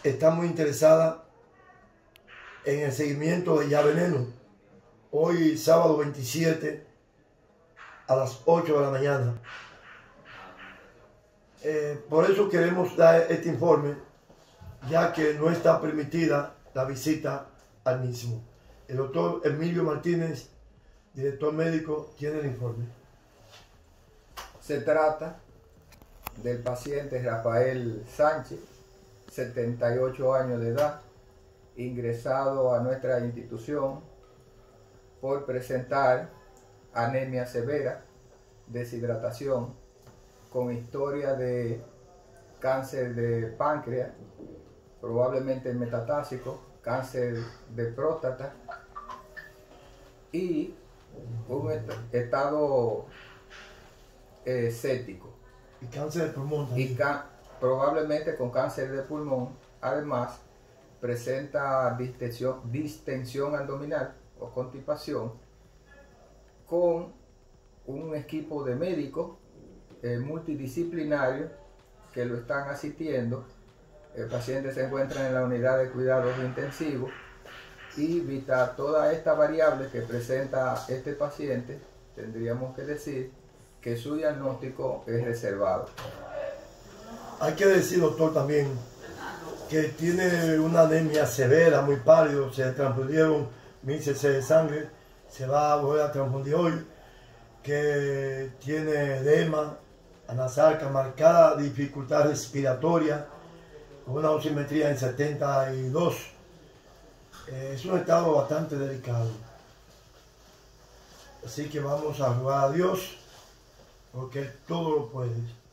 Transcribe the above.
está muy interesada en el seguimiento de Ya Veneno. Hoy, sábado 27, a las 8 de la mañana. Por eso queremos dar este informe, ya que no está permitida la visita al mismo. El doctor Emilio Martínez, director médico, tiene el informe. Se trata del paciente Rafael Sánchez, 78 años de edad, ingresado a nuestra institución por presentar anemia severa, deshidratación, con historia de cáncer de páncreas, probablemente metatásico, cáncer de próstata y un estado séptico. Y cáncer de pulmón también. Y probablemente con cáncer de pulmón. Además, presenta distensión abdominal o constipación, con un equipo de médicos multidisciplinarios que lo están asistiendo. El paciente se encuentra en la unidad de cuidados intensivos y vista todas estas variables que presenta este paciente, tendríamos que decir que su diagnóstico es reservado. Hay que decir, doctor, también que tiene una anemia severa, muy pálido, se le transfundieron 1000 cc de sangre, se va a volver a transfundir hoy, que tiene edema, anasalca, marcada dificultad respiratoria, con una oximetría en 72. Es un estado bastante delicado. Así que vamos a rogar a Dios, porque todo lo puede.